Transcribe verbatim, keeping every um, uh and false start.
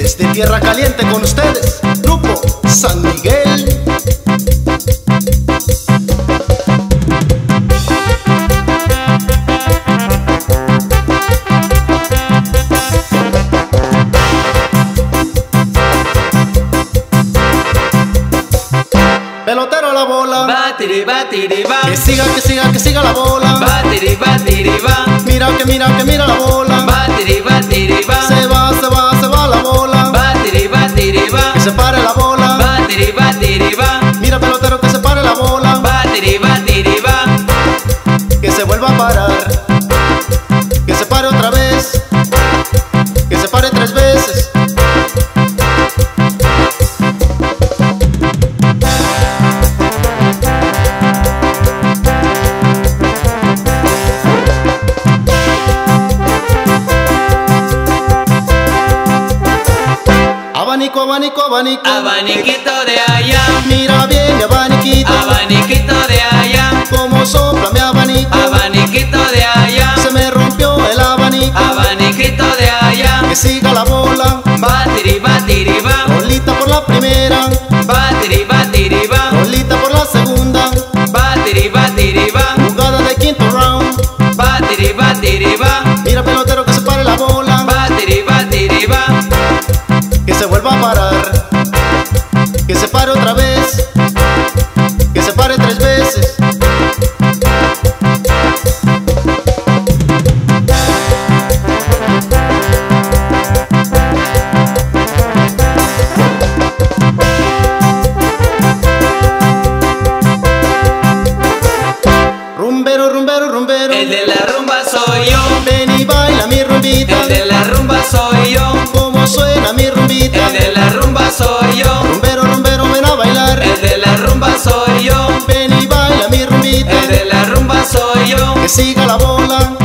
Desde Tierra Caliente con ustedes, Grupo San Miguel. Pelotero a la bola, batiri, batiri, va. que siga, que siga, que siga la bola. Batiri, batiri, va. Mira que mira que mira la bola. Batiri, batiri, va. Se va, se va, se va la bola. Batiri, batiri, va. Que se pare la bola. Batiri, batiri, va. Mira pelotero que se pare la bola. Batiri, batiri, va. Que se vuelva a parar. Que se pare otra vez. Que se pare tres veces. Abanico, abanico, abanico. Abaniquito de allá. Mira bien mi abaniquito. Abaniquito de allá. Como sopla mi abanico. Abaniquito de allá. Se me rompió el abanico. Abaniquito de allá. Que siga la bola. Batiri, batiri, va. Bolita por la primera. Batiri, batiri, va. Bolita por la segunda. Batiri, batiri, va. Jugada de quinto round. Batiri, batiri, va. Mira pelotero que se pare la bola. Batiri, batiri, va. Que se vuelva a parar. Que se pare otra vez. Que se pare tres veces. Rumbero, rumbero, rumbero. El de la rumba soy yo. Ven y baila mi rumbita. El de la rumba soy yo. Como suena mi rumbita. El de la rumba soy yo. Rumbero, rumbero, ven a bailar. El de la rumba soy yo. Ven y baila mi rumbita. El de la rumba soy yo. Que siga la bola.